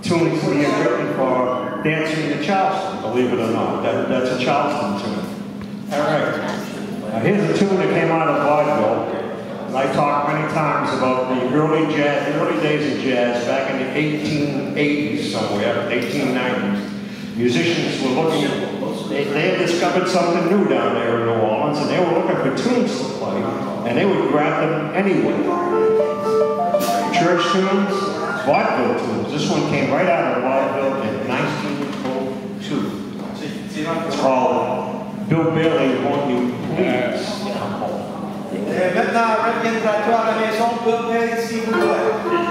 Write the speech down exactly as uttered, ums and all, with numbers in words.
tunes he had written for dancing in Charleston, believe it or not. That, that's a Charleston tune. All right. Now here's a tune that came out of vaudeville. And I talked many times about the early jazz, early days of jazz back in the eighteen eighties somewhere, eighteen nineties. Musicians were looking, they, they had discovered something new down there in New Orleans, and they were looking for tunes to play, and they would grab them anyway. Church tunes, vaudeville tunes. This one came right out of vaudeville in nineteen oh two. It's called Bill Bailey, Won't You Please Come Home. Et maintenant, reviendra-toi à la maison, Bill Bailey, s'il vous plaît.